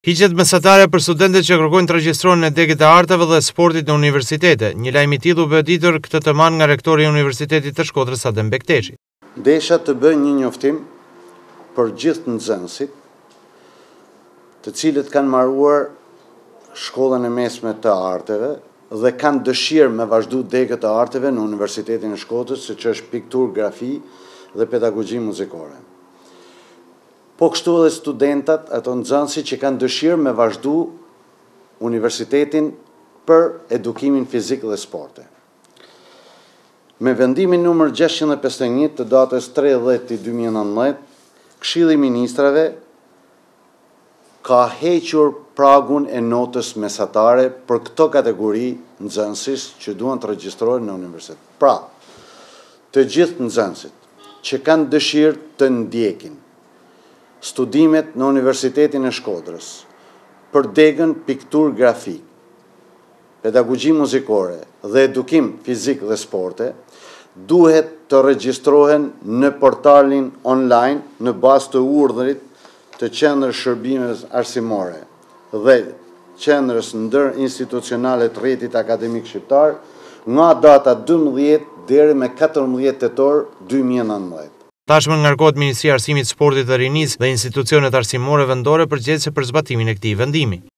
Hiqet mesatare për studentët që kërkojnë të regjistrohen në degët e arteve dhe sportit në universitete. Një lajm i tillë u bë ditur këtë të marrë nga rektori i Universitetit të Shkodrës Adem Bekteshi. Desha të bëj një njoftim për gjithë nxënësit, të cilët kanë mbaruar shkollën e mesme të arteve dhe kanë dëshirë me vazhdu degët e arteve në Universitetin e Shkodrës, siç është pikturë, grafi dhe pedagogji muzikore. Po kështu edhe studentat, ato nxënësit që kanë dëshirë me vazhdu universitetin për edukimin fizik dhe sporte. Me vendimin numër 651 të datës 30/2019, Këshilli i Ministrave ka hequr pragun e notës mesatare për këto kategori nxënësis që duan të regjistrohen në universitet. Pra, të gjithë nxënësit që kanë dëshirë të ndjekin studimet në Universitetin e Shkodrës për degën pikturë grafik, pedagogji muzikore dhe edukim fizik dhe sporte, duhet të regjistrohen në portalin online në bazë të urdhrit të Qendrës Shërbimeve Arsimore dhe Qendrës Ndërinstitucionale të Rrjetit Akademik Shqiptar nga data 12 deri me 14 tetor 2019. Tashmë ngarkohet Ministria e Arsimit, Sportit dhe Rinisë dhe institucionet arsimore vendore përgjegjëse për zbatimin e këtij vendimi.